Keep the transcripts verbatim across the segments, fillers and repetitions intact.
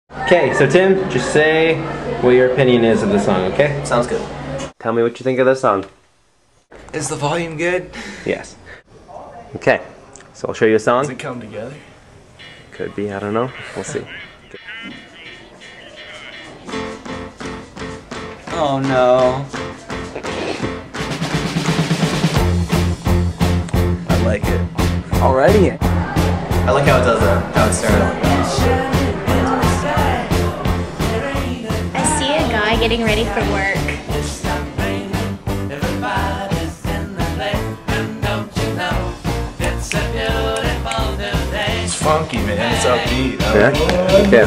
Okay, so Tim, just say what your opinion is of the song, okay? Sounds good. Tell me what you think of the song. Is the volume good? Yes. Okay, so I'll show you a song. Does it come together? Could be, I don't know. We'll see. Okay. Oh no. I like it. Already? I like how it does that. How it started. I see a guy getting ready for work. It's funky, man. It's upbeat. Yeah?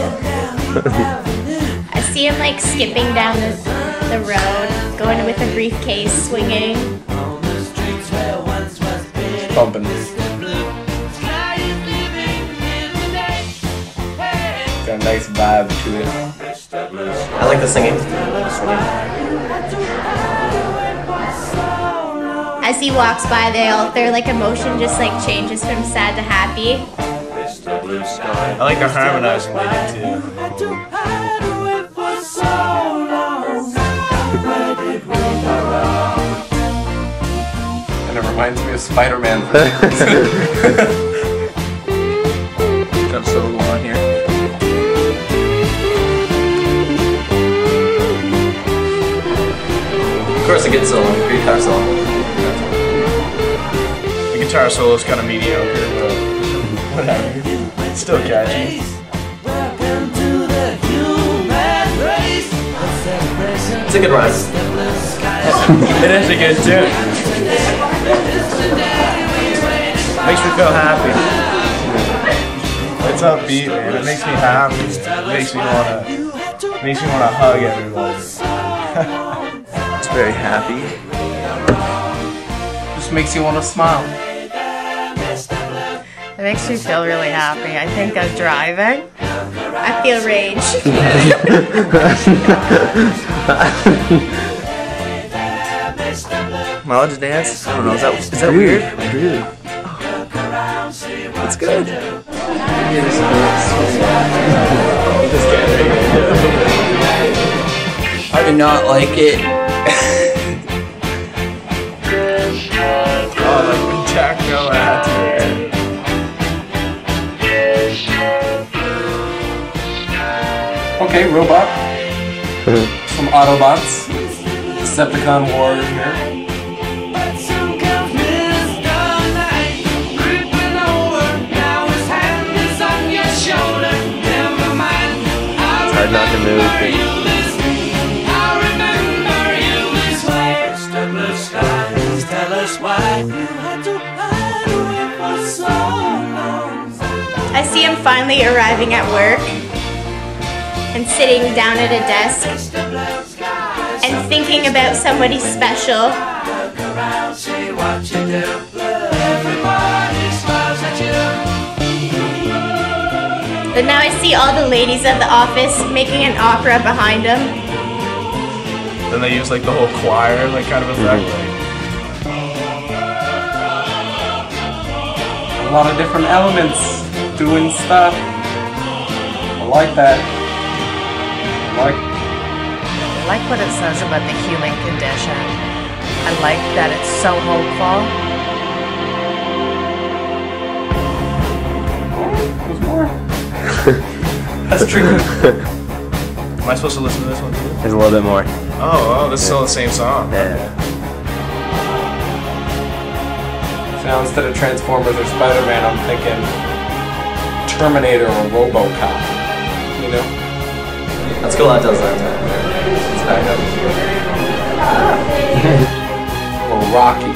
Yeah. I see him like skipping down the, the road, going with a briefcase, swinging. Bumping. Got a nice vibe to it. I like the singing. As he walks by, they all, their like emotion just like changes from sad to happy. I like the harmonizing they did too. And it reminds me of Spider-Man. Got a solo on here. Of course, a good solo, good guitar solo. The guitar solo is kind of mediocre, but whatever. It's still catchy. It's a good run. It is a good tune. Makes me feel happy. It's upbeat, man. It makes me happy. It makes me wanna, makes me wanna hug everybody. It's very happy. Just makes you wanna smile. It makes me feel really happy. I think of driving. I feel rage. Am I allowed to dance? I don't know. Is that, is that weird? Really? That's good. I do not like it. Oh, like the techno attitude. Okay, robot. Some Autobots. Decepticon war here. It's hard not to move. I see him finally arriving at work and sitting down at a desk and thinking about somebody special. But now I see all the ladies of the office making an opera behind him. Then they use like the whole choir, like kind of effect. Like, a lot of different elements doing stuff. I like that. I like. I like what it says about the human condition. I like that it's so hopeful. There's more. That's true. Am I supposed to listen to this one too? There's a little bit more. Oh, oh, this is still the same song. Yeah. So now instead of Transformers or Spider-Man, I'm thinking Terminator or RoboCop. You know? That's cool. That does that. It's back up. Or Rocky.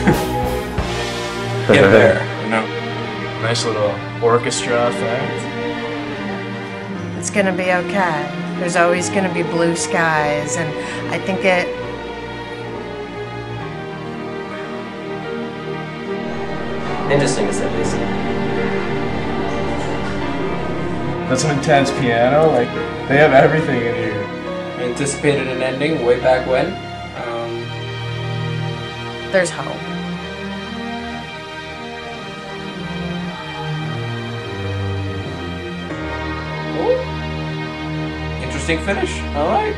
Get there, you know? Nice little orchestra effect. It's gonna be okay. There's always gonna be blue skies, and I think it. Interesting to say this. That's some intense piano. Like they have everything in here. I anticipated an ending way back when. Um, There's hope. oh. Interesting finish. All right.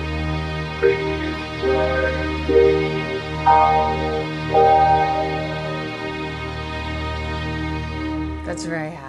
That's very high.